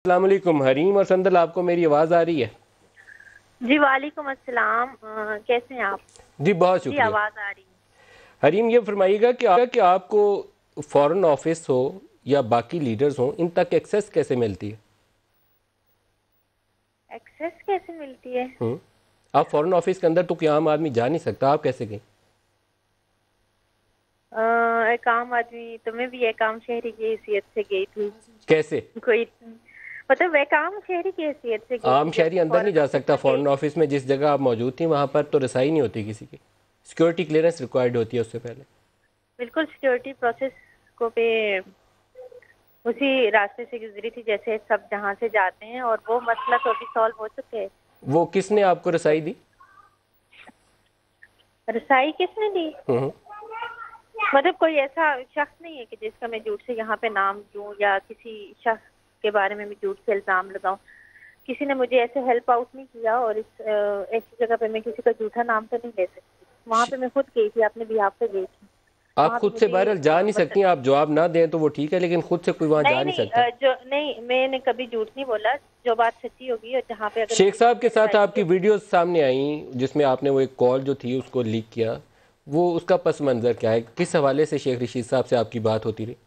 अस्सलाम वालेकुम हरीम और संदल, आपको मेरी आवाज़ आ रही है? जी वालेकुम अस्सलाम। कैसे हैं आप? जी बहुत जी शुक्रिया। आवाज़ आ रही है। हरीम ये फरमाइएगा कि आपको फॉरेन ऑफिस हो या बाकी लीडर्स हो, इन तक एक्सेस कैसे मिलती है? एक्सेस कैसे मिलती है? आप फॉरेन ऑफिस के अंदर तो कोई आम आदमी जा नहीं सकता, आप कैसे गए? एक आम आदमी तो मैं भी एक आम शहरी की हैसियत से गई थी। कैसे? कोई मतलब एक आम शहरी की हैसियत से गई आम थी जब शहरी अंदर नहीं फॉरेन जा ऑफिस सकता में गई फॉरेन थी। ऑफिस में? जिस जगह आप मौजूद थी वहाँ पर तो रसाई नहीं होती किसी की, सिक्योरिटी क्लियरेंस रिक्वायर्ड होती है उससे पहले। बिल्कुल सिक्योरिटी प्रोसेस को पे उसी रास्ते से गुजरी थी जैसे सब जहाँ से जाते हैं, और वो मसला तो अभी सॉल्व हो चुके हैं। वो किसने आपको रसाई दी? रसाई किसने दी? हम्म। मतलब कोई ऐसा शख्स नहीं है कि जिसका मैं झूठ से यहाँ पे नाम दूं या किसी शख्स के बारे में मैं झूठ से इल्जाम लगाऊं। किसी ने मुझे ऐसे हेल्प आउट नहीं किया, और इस ऐसी जगह पे मैं किसी का झूठा नाम तो नहीं ले सकती। वहाँ पे मैं खुद गई थी, अपने बिहाफ पे गई थी। आप वहाँ पे खुद से मुझे बहरहाल जा नहीं सकती, आप जवाब ना दें तो वो ठीक है, लेकिन खुद से कोई वहाँ जा नहीं नहीं नहीं, सकता। जो नहीं, मैंने कभी झूठ नहीं बोला। जो बात सच्ची होगी और जहाँ पे अगर शेख मुझे साहब किसी के ने साथ रसाई आपकी की। वीडियोस सामने आई जिसमें आपने वो एक कॉल जो थी उसको लीक किया, वो उसका पस मंज़र क्या है? किस हवाले से शेख रशीद साहब से आपकी बात होती रही?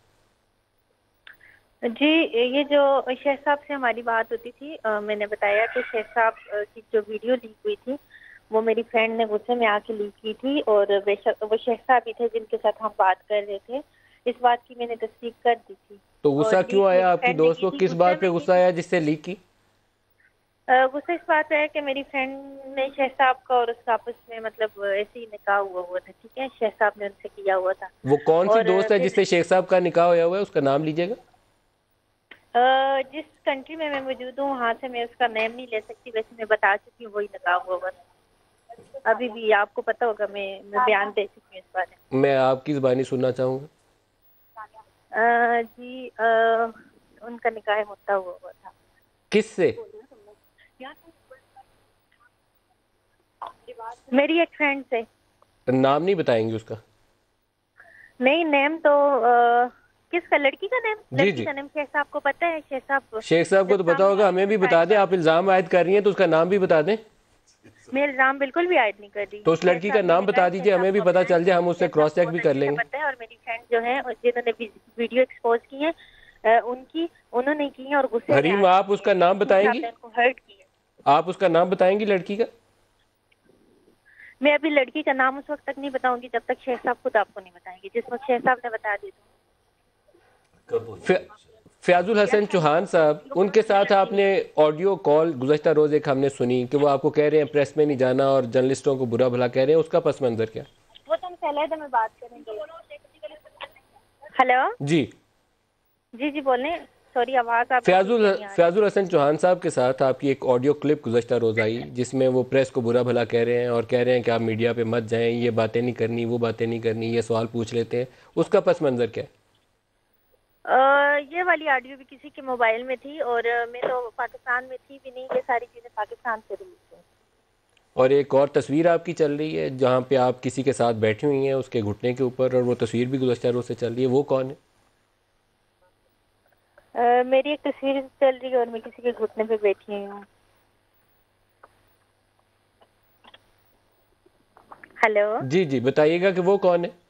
जी, ये जो शेख साहब से हमारी बात होती थी, मैंने बताया कि शेख साहब की जो वीडियो लीक हुई थी वो मेरी फ्रेंड ने गुस्से में आके लीक की थी, और बेशक वो शेख साहब ही थे जिनके साथ हम बात कर रहे थे। इस बात की मैंने तस्दीक कर दी थी। तो और गुस्सा क्यों लीक आया मेरी आपकी फ्रेंड ने दोस्त की को? थी, किस गुस्से बात पे में की गुस्सा थी। आया जिससे लीक की? गुस्सा इस बात पे है कि मेरी फ्रेंड ने शेख साहब का और उसका आपस में मतलब ऐसे ही निकाह हुआ हुआ था। ठीक है, शेख साहब ने उनसे किया हुआ था। वो कौन सी और दोस्त है फिर जिससे शेख साहब का निकाह होया हुआ है, उसका नाम लीजिएगा। जिस कंट्री में मैं मौजूद हूँ वहाँ से मैं उसका नेम नहीं ले सकती, वैसे मैं बता चुकी हूँ वही निकाह हुआ हुआ था। अभी भी आपको पता होगा, मैं बयान दे चुकी हूँ इस बारे मैं आपकी ज़बानी सुनना चाहूँगा। में। जी, उनका निकाह होता हुआ हुआ था। किससे? मेरी एक फ्रेंड से। नाम नहीं बताएंगे उसका? नहीं, नेम तो किसका? लड़की का नेम? जी लड़की जी। का नेम शेख साहब को पता है। शेख साहब शेख साहब जब को तो पता सामने होगा, आएंगे हमें तो भी बता सारी दें। बात। आप इल्ज़ाम आयद कर रही हैं तो उसका नाम भी बता दें। मैं इल्जाम बिल्कुल भी आयद नहीं कर रही। तो उस शेख लड़की का साहब ने नाम मिला बता है, शेख दीजिए, साहब हमें भी को पता अपना है, चल जाए, हम उससे शेख साहब क्रॉस को चेक भी बहुत कर अच्छे से लेंगे। पता है। और मेरी फ्रेंड जो है और जिन्होंने वीडियो एक्सपोज की है, उनकी उन्होंने की है और गुस्से में हरीम आप आके उसका नाम शेख साहब बताएंगी? ने उनको हर्ट किया। आप उसका नाम बताएंगी लड़की का? मैं अभी लड़की का नाम उस वक्त तक नहीं बताऊंगी जब तक शेख साहब खुद आपको नहीं बताएंगे। जिस वक्त शेख साहब ने बता दी फयाजुल हसन चौहान साहब, उनके साथ आपने ऑडियो कॉल गुज़श्ता रोज़ एक हमने सुनी कि वो आपको कह रहे हैं प्रेस में नहीं जाना और जर्नलिस्टों को बुरा भला कह रहे हैं, उसका पस मंज़र क्या? वो तो हम पहले में बात करेंगे। हेलो। जी। जी जी बोलें। सॉरी, आवाज़ आपकी ठीक फयाजुल से नहीं आ रही। फयाजुल हसन चौहान साहब के साथ आपकी एक ऑडियो क्लिप गुज़श्ता रोज़ आई जिसमें वो प्रेस को बुरा भला कह रहे हैं और कह रहे हैं कि आप मीडिया पे मत जाएं, ये बातें नहीं करनी, वो बातें नहीं करनी, ये सवाल पूछ लेते हैं, उसका पस मंज़र क्या है? ये वाली ऑडियो भी किसी के मोबाइल में थी, और मैं तो पाकिस्तान में थी भी नहीं। ये सारी चीज़ें पाकिस्तान से रिलीज हुई। और एक और तस्वीर आपकी चल रही है जहाँ पे आप किसी के साथ बैठी हुई हैं उसके घुटने के ऊपर, और वो तस्वीर भी गुज़श्ता रोज़ से चल रही है, वो कौन है? मेरी एक तस्वीर चल रही है और मैं किसी के घुटने पे बैठी हुई हूँ। हेलो। जी जी, बताइएगा कि वो कौन है।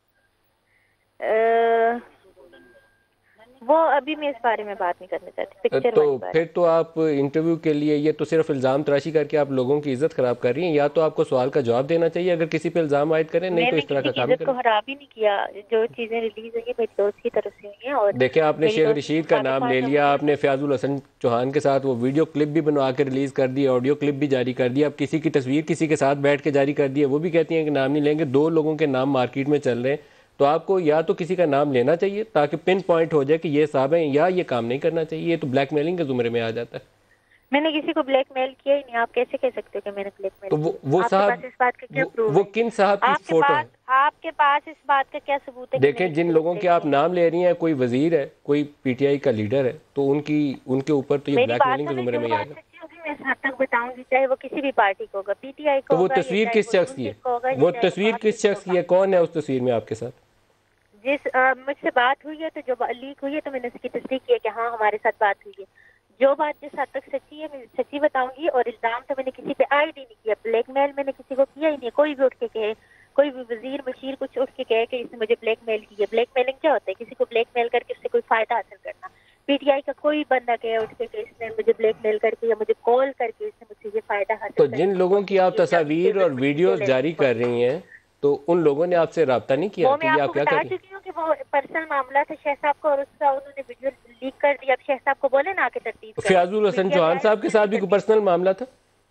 अ, वो अभी मैं इस बारे में बात नहीं करना चाहती, पिक्चर तो वाली बारे फिर तो आप इंटरव्यू के लिए ये तो सिर्फ इल्ज़ाम तराशी करके आप लोगों की इज्जत ख़राब कर रही हैं। या तो आपको सवाल का जवाब देना चाहिए अगर किसी पे इल्ज़ाम आयद करें, में। नहीं तो मैंने इस तरह किसी का की काम नहीं इज्जत को करना। खराब ही नहीं किया। जो चीज़ें रिलीज हुई है मेरी दोस्त की तरफ से हुई हैं, और देखिए, आपने मेरी शेख दोस्त रशीद का नाम पाकिस्तान ले में लिया, मौजूद आपने फयाजुल हसन चौहान के साथ वो वीडियो क्लिप भी बनवा के रिलीज़ कर दी, ऑडियो क्लिप भी जारी कर दी, अब किसी की तस्वीर किसी के साथ बैठ के जारी कर दी है, वो भी कहती हैं कि नाम नहीं लेंगे। दो लोगों के नाम मार्केट में चल रहे हैं, तो आपको या तो किसी का नाम लेना चाहिए ताकि पिन पॉइंट हो जाए कि ये साहब हैं, या ये काम नहीं करना चाहिए। ये तो ब्लैकमेलिंग के ज़ुमरे में आ जाता है। मैंने किसी को ब्लैकमेल किया ही नहीं। आप कैसे कह सकते हो कि मैंने ब्लैकमेल तो वो किया? आपके पास साहब, इस बात का क्या प्रूफ वो है? किन साहब की आपके फ़ोटो पास है? आपके पास इस बात का क्या सबूत है कि मैंने देखें, जिन किसी को लोगों के आप ब्लैकमेल नाम किया? ले रही हैं, कोई वजीर है, कोई पीटीआई का लीडर है, तो उनकी उनके ऊपर तो ये मेरी बात ब्लैकमेलिंग के सुने, ज़ुमरे जो में ही बात आएगा। सच्ची होगी मैं इस हद तक बताऊंगी, चाहे वो किसी भी पार्टी को होगा, पीटीआई को तो वो होगा, या तस्वीर चाहे किस वो शख्स नून की लीग है? को होगा, या वो चाहे वो तस्वीर नॉर्थ लीग किस को शख्स की होगा। है? कौन है उस तस्वीर में आपके साथ? जिस मुझसे बात हुई है, तो जो लीक हुई है तो मैंने उसकी तस्दीक की है कि हाँ हमारे साथ बात हुई है। जो बात जिस हद तक सच्ची है मैं सच्ची बताऊंगी, और इल्जाम तो मैंने किसी पे आईडी नहीं किया, ब्लैकमेल मैंने किसी को किया ही नहीं। कोई भी उठ के कहे, कोई भी वजीर बशीर कुछ उठ के कहे कि इसने मुझे ब्लैकमेल किया। ब्लैकमेलिंग क्या होता है? किसी को ब्लैकमेल करके उससे कोई फायदा हासिल करना। पीटीआई का कोई बंदा कहे उठ के कि इसने मुझे ब्लैकमेल करके या मुझे कॉल करके इसने मुझसे ये फायदा हासिल तो करना जिन है, लोगों की आप मुझे या तस्वीर और पेमेंट मुझे वीडियोस लेने जारी को। कर रही हैं, तो उन लोगों ने आपसे रब्ता नहीं किया वो मैं कि ये आपको आप क्या बता कर रही चुकी हूँ कि वो पर्सनल मामला था शाह साहब को, और उसका उन्होंने वीडियो लीक कर दिया। अब शाह साहब को बोले ना आके तरतीब हैं? करें, फयाजुल हसन मीडिया में चौहान आए साहब के साथ उन्होंने भी कोई तरतीब पर्सनल की। मामला था?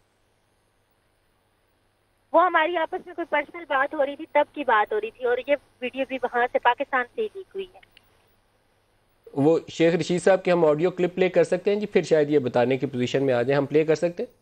वो हमारी आपस में कोई पर्सनल बात हो रही थी, तब की बात हो रही थी, और ये वीडियो भी वहां से पाकिस्तान से ही लीक हुई है। वो शेख रशीद साहब की हम ऑडियो क्लिप प्ले कर सकते हैं जी, फिर शायद ये बताने की पोजीशन में आ जाए। हम प्ले कर सकते हैं?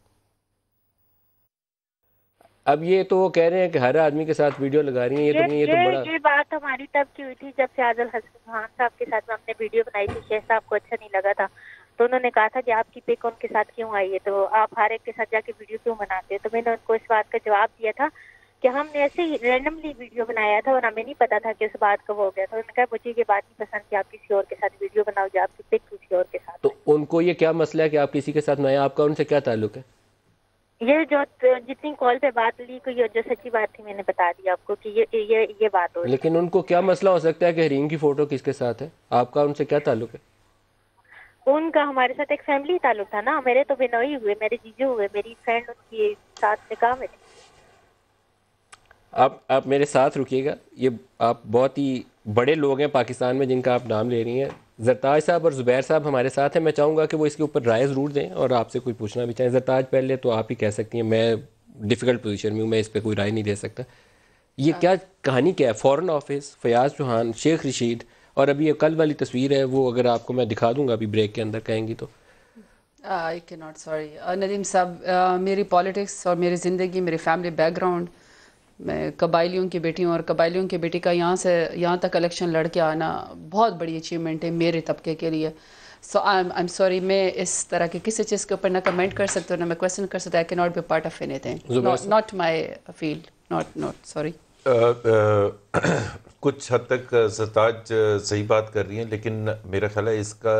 अब ये तो वो कह रहे हैं कि हर आदमी के साथ वीडियो लगा रही हैं, ये तो नहीं, ये तो बड़ा। ये बात हमारी तब की हुई थी जब फयाजुल हसन खान साहब के साथ में हमने वीडियो बनाई थी। शेख साहब को अच्छा नहीं लगा था, तो उन्होंने कहा था कि आपकी पिक उनके साथ क्यों आई है, तो आप हर एक के साथ जाके वीडियो क्यों बनाते हो। तो मैंने उनको इस बात का जवाब दिया था कि हमने ऐसे ही रैंडमली वीडियो बनाया था और हमें नहीं पता था कि उस बात का वो हो गया। तो उन्होंने कहा मुझे ये बात नहीं पसंद कि आप किसी और के साथ वीडियो बनाओ, जो आपकी पिक किसी और के साथ तो है। उनको ये क्या मसला है कि आप किसी के साथ नया, आपका उनसे क्या ताल्लुक है? ये जो जितनी कॉल पे बात लीक हुई और जो सच्ची बात थी मैंने बता दी आपको कि ये बात हो रही लेकिन उनको क्या मसला हो सकता है कि हरीम की फ़ोटो किसके साथ है? आपका उनसे क्या ताल्लुक है? है। उनका हमारे साथ एक फैमिली ताल्लुक था ना, मेरे तो बिनोई हुए, मेरे जीजू हुए, मेरी फ्रेंड उनकी साथ निकाह में थी। आप मेरे साथ रुकिएगा। ये आप बहुत ही बड़े लोग हैं पाकिस्तान में जिनका आप नाम ले रही हैं। जरताज साहब और ज़ुबैर साहब हमारे साथ हैं। मैं चाहूँगा कि वो इसके ऊपर राय ज़रूर दें और आपसे कोई पूछना भी चाहें। जरताज पहले तो आप ही कह सकती हैं, मैं डिफ़िकल्ट पोजीशन में हूँ, मैं इस पर कोई राय नहीं दे सकता। ये क्या कहानी क्या है? फ़ॉरेन ऑफिस, फयाज चौहान, शेख रशीद, और अभी ये कल वाली तस्वीर है, वो अगर आपको मैं दिखा दूंगा अभी ब्रेक के अंदर, कहेंगी तो। आई के नॉट सॉरी नदीम साहब, मेरी पॉलिटिक्स और मेरी ज़िंदगी, मेरी फैमिली बैकग्राउंड, मैं कबायलियों की बेटी हूँ और कबायलियों की बेटी का यहाँ तक इलेक्शन लड़ के आना बहुत बड़ी अचीवमेंट है मेरे तबके के लिए। सो आई एम सॉरी, मैं इस तरह के किसी चीज़ के ऊपर ना कमेंट कर सकती हूँ ना मैं क्वेश्चन कर सकता। I can not be part of anything, not my field, not sorry. कुछ हद तक सरताज सही बात कर रही हैं, लेकिन मेरा ख्याल है इसका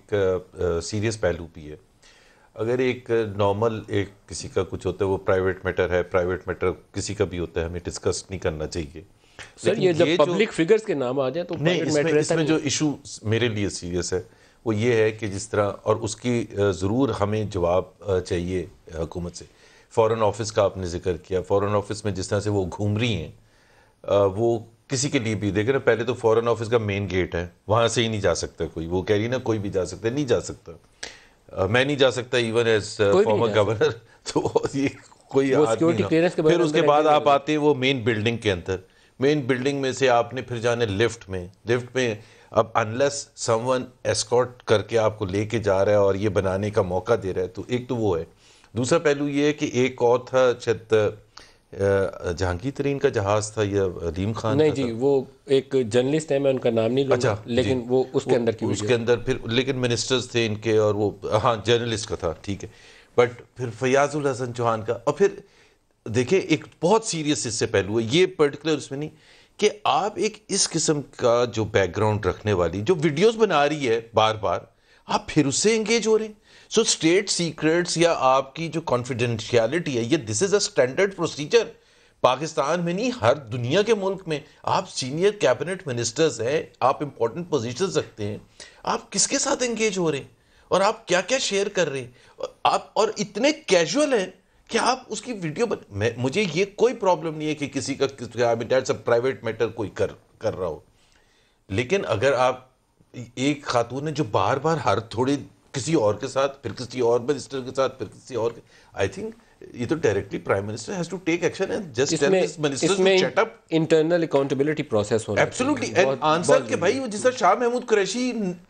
एक सीरियस पहलू भी है। अगर एक नॉर्मल एक किसी का कुछ होता है, वो प्राइवेट मैटर है, प्राइवेट मैटर किसी का भी होता है, हमें डिस्कस नहीं करना चाहिए। सर ये जब पब्लिक फिगर्स के नाम आ जाए तो नहीं, इसमें जो इशू मेरे लिए सीरियस है वो ये है कि जिस तरह, और उसकी ज़रूर हमें जवाब चाहिए हुकूमत से। फ़ॉरेन ऑफिस का आपने जिक्र किया, फ़ॉरेन ऑफिस में जिस तरह से वो घूम रही हैं, वो किसी के लिए भी देखे ना, पहले तो फ़ॉरेन ऑफिस का मेन गेट है, वहाँ से ही नहीं जा सकता कोई। वो कह रही ना कोई भी जा सकता है, नहीं जा सकता। मैं नहीं जा सकता इवन एज फॉर्मर गवर्नर। तो ये कोई आदमी ना। फिर उसके बाद आप आते हैं वो मेन बिल्डिंग के अंदर, मेन बिल्डिंग में से आपने फिर जाने लिफ्ट में अब अनलेस समवन एस्कॉर्ट करके आपको लेके जा रहा है और ये बनाने का मौका दे रहा है, तो एक तो वो है। दूसरा पहलू ये है कि एक और था शायद जहांगीर तरीन का जहाज था या अलीम खान नहीं का जी, था। वो एक जर्नलिस्ट है, मैं उनका नाम नहीं लूंगा। अच्छा, लेकिन वो उसके अंदर की उसके अंदर फिर लेकिन मिनिस्टर्स थे इनके, और वो हाँ जर्नलिस्ट का था, ठीक है। बट फिर फयाजुल हसन चौहान का, और फिर देखिए एक बहुत सीरियस इससे पहलू है ये पर्टिकुलर उसमें नहीं, कि आप एक इस किस्म का जो बैकग्राउंड रखने वाली जो वीडियोस बना रही है बार बार, आप फिर उससे एंगेज हो रहे हैं। सो स्टेट सीक्रेट्स या आपकी जो कॉन्फिडेंशियलिटी है, ये this is a standard procedure. Pakistan में नहीं, हर दुनिया के मुल्क में आप सीनियर कैबिनेट मिनिस्टर्स हैं, आप इंपॉर्टेंट पोजीशंस रखते हैं, आप किसके साथ एंगेज हो रहे हैं और आप क्या क्या शेयर कर रहे हैं, आप और इतने कैजुअल हैं कि आप उसकी वीडियो मुझे ये कोई प्रॉब्लम नहीं है कि किसी का प्राइवेट मैटर कोई कर रहा हो। लेकिन अगर आप एक खातून है जो बार बार हर थोड़ी किसी और के साथ, फिर किसी और मिनिस्टर के साथ, फिर किसी और, आई थिंक ये तो directly prime minister has to take action and just tell this ministers to shut up. Internal accountability process होना चाहिए। एब्सोल्युटली, एंड आंसर के भाई वो जिस Shah Mahmood Qureshi,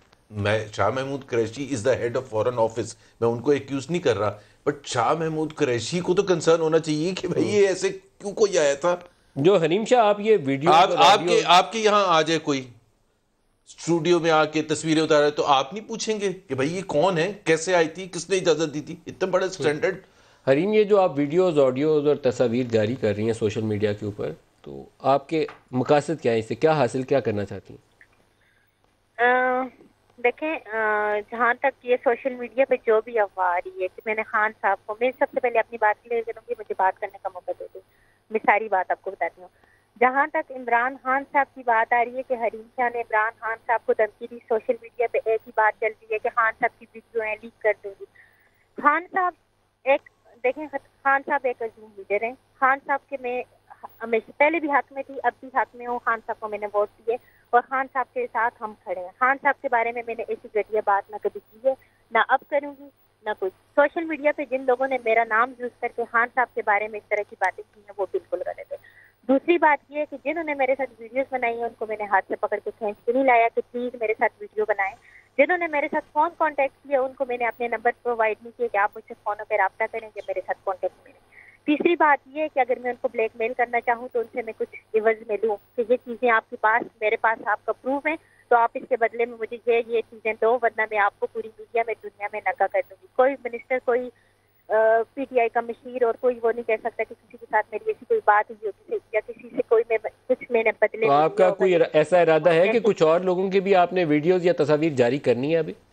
Shah Mahmood Qureshi is the head of foreign office, मैं उनको एक्यूज नहीं कर रहा, बट शाह महमूद कुरैशी को तो कंसर्न होना चाहिए कि भाई ये ऐसे क्यों कोई आया था। जो हरीम शाह, आप ये वीडियो आपके यहाँ आ जाए कोई स्टूडियो में आके तस्वीरें उतारा, तो आप नहीं पूछेंगे कि भाई ये कौन है, कैसे आई थी, किसने इजाजत दी थी? इतना बड़ा स्टैंडर्ड। हरीम, ये जो आप वीडियोस, ऑडियोज और तस्वीर जारी कर रही हैं सोशल मीडिया के ऊपर, तो आपके मकासद क्या है, इससे क्या हासिल क्या करना चाहती हैं? देखें, जहाँ तक ये सोशल मीडिया पे जो भी अफवाह आ रही है कि मैंने खान साहब को, मैं सबसे पहले अपनी बात के लिए करूँगी, मुझे बात करने का मौका दे दो। मैं सारी बात आपको बताती हूँ। जहाँ तक इमरान खान साहब की बात आ रही है कि हरीम शाह ने इमरान खान साहब को धमकी दी, सोशल मीडिया पे एक ही बात चल रही है कि खान साहब की वीडियो है लीक कर दूंगी। खान साहब एक, देखें, खान साहब एक अजीम लीडर हैं। खान साहब के मैं हमेशा पहले भी हक में थी, अब भी हक में हूँ। खान साहब को मैंने वोट दिए और खान साहब के साथ हम खड़े हैं। खान साहब के बारे में मैंने ऐसी घटिया बात ना कभी की है, ना अब करूँगी, ना कुछ। सोशल मीडिया पे जिन लोगों ने मेरा नाम यूज करके खान साहब के बारे में इस तरह की बातें की हैं वो बिल्कुल गलत है। दूसरी बात ये है कि जिन्होंने मेरे साथ वीडियोस बनाई है उनको मैंने हाथ से पकड़ के खींच के नहीं लाया कि प्लीज मेरे साथ वीडियो बनाएं। जिन्होंने मेरे साथ फोन कांटेक्ट किया उनको मैंने अपने नंबर प्रोवाइड नहीं किया कि आप मुझसे फोनों पर रब्ता करें या मेरे साथ कांटेक्ट करें। तीसरी बात ये है कि अगर मैं उनको ब्लैकमेल करना चाहूँ तो उनसे मैं कुछ इवज में लूँ कि ये चीज़ें आपके पास, मेरे पास आपका प्रूफ है, तो आप इसके बदले में मुझे ये चीज़ें दो, वरना मैं आपको पूरी मीडिया में, दुनिया में नंगा कर दूंगी। कोई मिनिस्टर, कोई पीटीआई का मशीर और कोई वो नहीं कह सकता कि किसी के साथ मेरी ऐसी कोई बात हुई हो या किसी से कोई मैं कुछ मैंने बदले तो में आपका लिया होगा। कोई ऐसा इरादा है कि कुछ और लोगों के भी आपने वीडियोस या तस्वीर जारी करनी है अभी?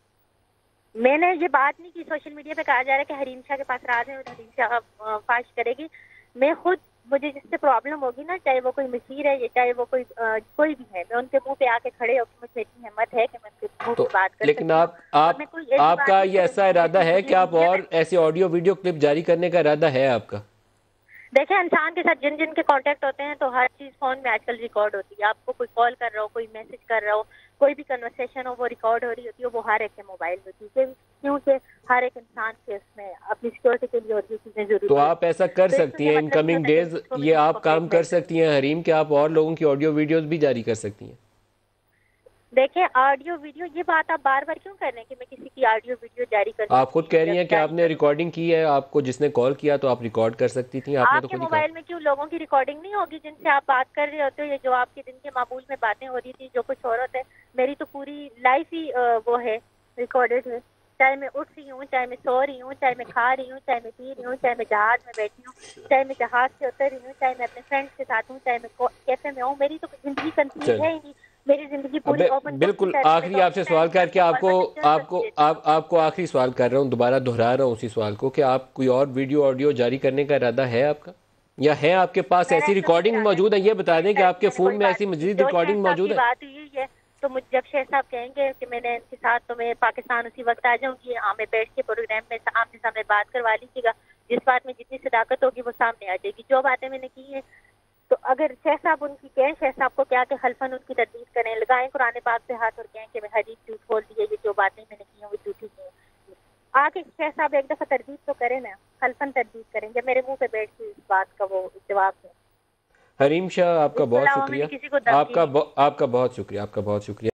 मैंने ये बात नहीं की। सोशल मीडिया पे कहा जा रहा है कि हरीम शाह के पास राज है और हरीम शाह फाश करेगी। मैं खुद, मुझे जिससे प्रॉब्लम होगी ना, चाहे वो कोई मशीर है या चाहे वो कोई भी है, मैं उनके मुंह पे आके खड़े होकर, मुझे इतनी हिम्मत है कि मैं उनके मुंह तो पे बात कर लेकिन सकती हूँ। और मैं कोई ऐसी बात आपका नहीं ये ऐसा करूंगी इरादा जिससे है कि पूरी आप दुनिया में। और ऐसे ऑडियो वीडियो क्लिप जारी करने का इरादा है आपका? देखिए, इंसान के साथ जिन जिन के कांटेक्ट होते हैं तो हर चीज फोन में आजकल रिकॉर्ड होती है। आपको कोई कॉल कर रहा हो, कोई मैसेज कर रहा हो, कोई भी कन्वर्सेशन हो, वो रिकॉर्ड हो रही होती है। वो हर एक के मोबाइल में होती है, क्योंकि हर एक इंसान के उसमें अपनी सिक्योरिटी के लिए और भी चीजें जरूरी तो है। आप ऐसा कर तो सकती इसका हैं ये इन मतलब नहीं कमिंग होता कि डेज, जिसको मैं ये किसी आप को काम कर ब्लैकमेल करूँ। सकती हैं हरीम, कि आप और लोगों की ऑडियो वीडियोस भी जारी कर सकती हैं? देखिए, ऑडियो वीडियो, ये बात आप बार बार क्यों कर रहे हैं कि मैं किसी की ऑडियो वीडियो जारी कर आप खुद सकती कह हूँ रही या हैं कि जारी आपने करूँ? रिकॉर्डिंग की है, आपको जिसने कॉल किया तो आप रिकॉर्ड कर सकती थी, आपने तो आपके खुद ही कहा। मोबाइल में क्यों लोगों की रिकॉर्डिंग नहीं होगी जिनसे आप बात कर रहे होते हो, या जो आपके दिन के मामूल में बातें हो रही थी, जो कुछ हो रहा था? मेरी तो पूरी लाइफ ही वो है, रिकॉर्डेड है। चाहे मैं उठ रही हूँ, चाहे मैं सो रही हूँ, चाहे मैं खा रही हूँ, चाहे मैं पी रही हूँ, चाहे मैं जहाज में बैठी हूँ, चाहे मैं जहाज से उतर रही हूँ, चाहे मैं अपने फ्रेंड्स के साथ हूँ, चाहे मैं कैफे में हूँ। मेरी तो जिंदगी कंफ्यूज चल, है ही नहीं। मेरी जिंदगी पूरी अबे ओपन बुक की बिल्कुल तरह है। मैं आखिरी तो अपने आपसे टाइम सवाल पे करके आपको आपको कॉल एंजॉय आपको करती रहती हूँ। आपको आखिरी सवाल कर रहा हूँ, दोबारा दोहरा रहा हूँ उसी सवाल को, कि आप कोई और वीडियो ऑडियो जारी करने का इरादा है आपका, या है आपके पास मेरा ऐसी ऐसा कोई रिकॉर्डिंग इरादा मौजूद है? नहीं है। ये बता दें कि आपके मैंने फ़ोन कोई में बात ऐसी नहीं की। मजीद जो शेख रिकॉर्डिंग साहब की मौजूद है? बात हुई है तो मुझे, जब शेख साहब कहेंगे कि मैंने इनके साथ, तो मैं पाकिस्तान उसी वक्त आ जाऊंगी। मैं बैठ के प्रोग्राम में आमने सामने बात करवा लीजिएगा। जिस बात में जितनी सदाकत होगी वो सामने आ जाएगी। जो बातें मैंने की हैं, तो अगर शेख साहब उनकी कहें, शेख साहब को क्या कि हल्फन उनकी तदबीर करें, लगाएं कुरान पाक पे हाथ और कहें कि मैं हदीस झूठ बोल दी है, ये जो बातें मैंने की हैं वो झूठी की हैं। आके शेख साहब एक दफा तरदीद तो करें ना, हल्फन तरदीद करें, जब मेरे मुंह पे बैठ के इस बात का वो जवाब दें। हरीम शाह, आपका इसके बहुत अलावा मैंने शुक्रिया। किसी को धमकी नहीं दी। आपका बहुत शुक्रिया, आपका बहुत शुक्रिया।